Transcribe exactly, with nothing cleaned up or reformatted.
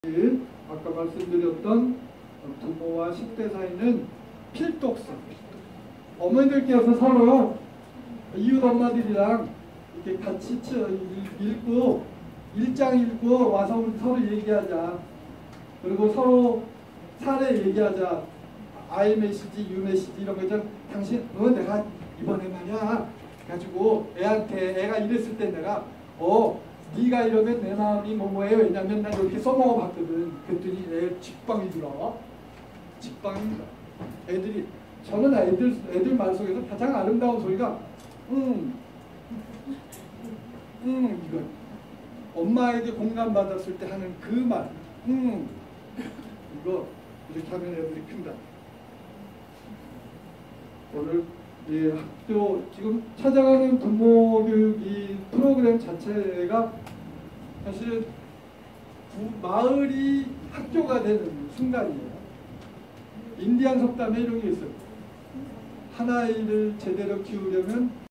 아까 말씀드렸던 부모와 십 대 사이는 필독성. 어머니들께서 서로 이웃 엄마들이랑 이렇게 같이 읽고 일장 읽고 와서 우리 서로 얘기하자. 그리고 서로 사례 얘기하자. I 메시지, U 메시지 이런 거 있잖아. 당신, 어 내가 이번에 말이야 가지고 애한테 애가 이랬을 때 내가 어 네가 이러면 내 마음이 뭐뭐해요. 왜냐면 난 이렇게 써먹어봤거든. 그랬더니 애 직방이 들어. 직방입니다. 애들이 저는 애들 애들 말 속에서 가장 아름다운 소리가 음, 음 이거 엄마에게 공감받았을 때 하는 그 말, 음 이거 이렇게 하면 애들이 큰다. 오늘 예, 학교 지금 찾아가는 부모 교육이 프로그램 자체가 사실은 구, 마을이 학교가 되는 순간이에요. 인디안 속담에 이런 게 있어요. 한 아이를 제대로 키우려면